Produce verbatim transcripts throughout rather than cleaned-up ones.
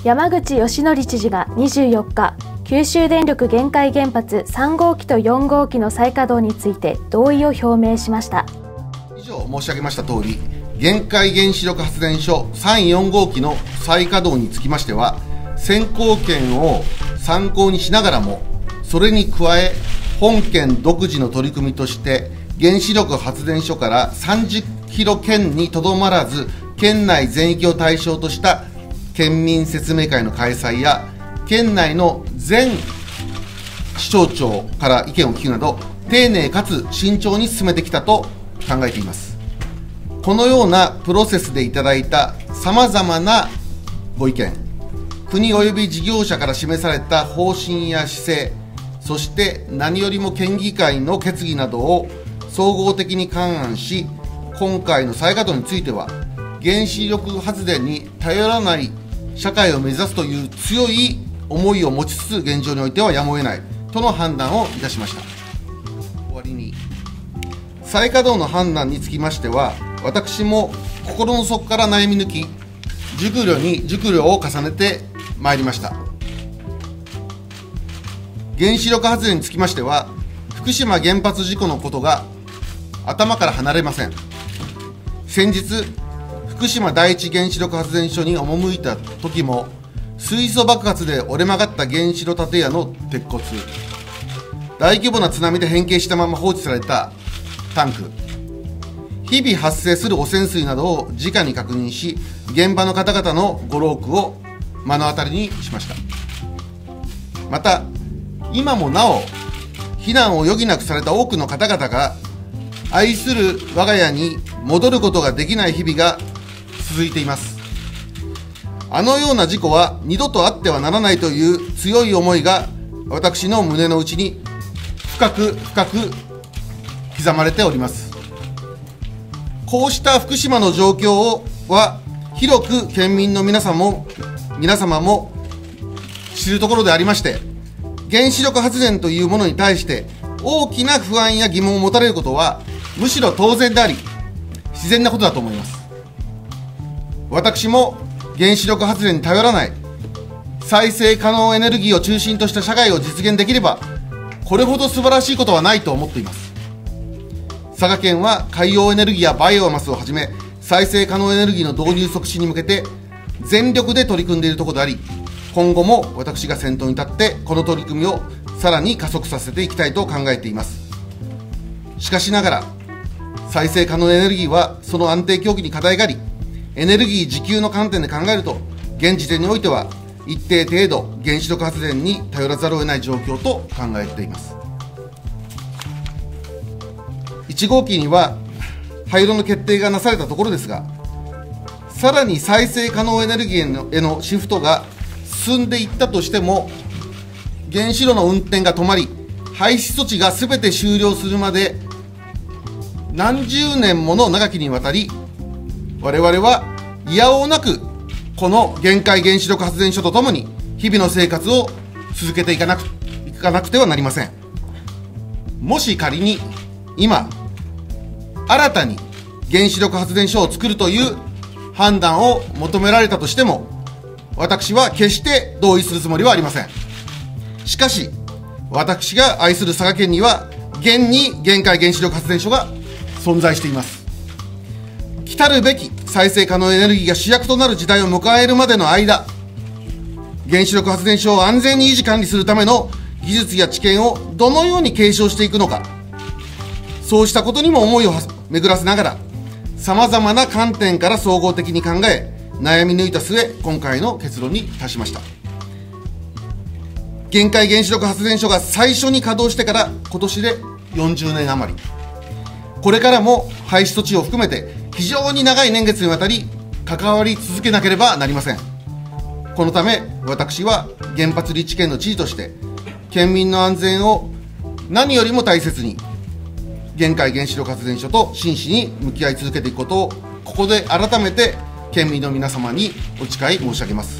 山口義則知事がにじゅうよっか、九州電力玄海原発さんごうきとよんごうきの再稼働について同意を表明しました。 以上申し上げました通り、玄海原子力発電所さん、よんごうきの再稼働につきましては、先行権を参考にしながらも、それに加え、本県独自の取り組みとして、原子力発電所からさんじゅっキロ圏にとどまらず、県内全域を対象とした県民説明会の開催や、県内の全市町長から意見を聞くなど、丁寧かつ慎重に進めてきたと考えています。このようなプロセスでいただいたさまざまなご意見、国及び事業者から示された方針や姿勢、そして何よりも県議会の決議などを総合的に勘案し、今回の再稼働については、原子力発電に頼らない社会を目指すという強い思いを持ちつつ、現状においてはやむを得ないとの判断をいたしました。終わりに、再稼働の判断につきましては、私も心の底から悩み抜き、熟慮に熟慮を重ねてまいりました。原子力発電につきましては、福島原発事故のことが頭から離れません。先日、福島第一原子力発電所に赴いた時も、水素爆発で折れ曲がった原子炉建屋の鉄骨、大規模な津波で変形したまま放置されたタンク、日々発生する汚染水などを直に確認し、現場の方々のご労苦を目の当たりにしました。また、今もなお避難を余儀なくされた多くの方々が、愛する我が家に戻ることができない日々が続いています。あのような事故は二度とあってはならないという強い思いが、私の胸の内に深く深く刻まれております。こうした福島の状況は、広く県民の皆様も皆様も知るところでありまして、原子力発電というものに対して大きな不安や疑問を持たれることは、むしろ当然であり、自然なことだと思います。私も原子力発電に頼らない再生可能エネルギーを中心とした社会を実現できれば、これほど素晴らしいことはないと思っています。佐賀県は海洋エネルギーやバイオマスをはじめ、再生可能エネルギーの導入促進に向けて全力で取り組んでいるところであり、今後も私が先頭に立ってこの取り組みをさらに加速させていきたいと考えています。しかしながら、再生可能エネルギーはその安定供給に課題があり、エネルギー自給の観点で考えると、現時点においては一定程度原子力発電に頼らざるを得ない状況と考えています。いちごうきには廃炉の決定がなされたところですが、さらに再生可能エネルギーへのへのシフトが進んでいったとしても、原子炉の運転が止まり、廃止措置がすべて終了するまで何十年もの長きにわたり、我々はいやおうなくこの玄海原子力発電所とともに日々の生活を続けていかなくいかなくてはなりません。もし仮に今新たに原子力発電所を作るという判断を求められたとしても、私は決して同意するつもりはありません。しかし、私が愛する佐賀県には現に玄海原子力発電所が存在しています。来るべき再生可能エネルギーが主役となる時代を迎えるまでの間、原子力発電所を安全に維持管理するための技術や知見をどのように継承していくのか、そうしたことにも思いを巡らせながら、さまざまな観点から総合的に考え、悩み抜いた末、今回の結論に達しました。玄海原子力発電所が最初に稼働してから今年でよんじゅうねん余り、これからも廃止措置を含めて非常に長い年月にわたり関わり続けなければなりません。このため私は原発立地県の知事として、県民の安全を何よりも大切に、玄海原子力発電所と真摯に向き合い続けていくことを、ここで改めて県民の皆様にお誓い申し上げます。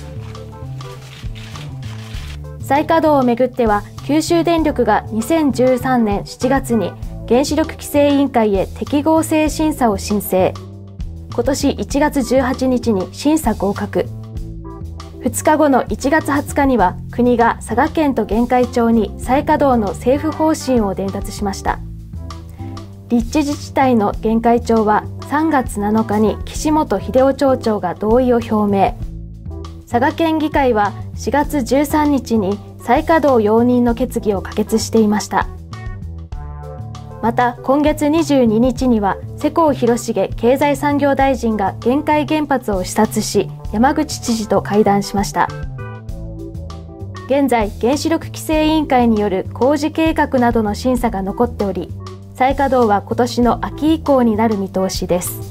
再稼働をめぐっては、九州電力がにせんじゅうさんねんしちがつに原子力規制委員会へ適合性審査を申請。今年いちがつじゅうはちにちに審査合格。 ふつかごのいちがつはつかには国が佐賀県と玄海町に再稼働の政府方針を伝達しました。立地自治体の玄海町はさんがつなのかに岸本秀夫町長が同意を表明。佐賀県議会はしがつじゅうさんにちに再稼働容認の決議を可決していました。また今月にじゅうににちには世耕弘成経済産業大臣が玄海原発を視察し、山口知事と会談しました。現在原子力規制委員会による工事計画などの審査が残っており、再稼働は今年の秋以降になる見通しです。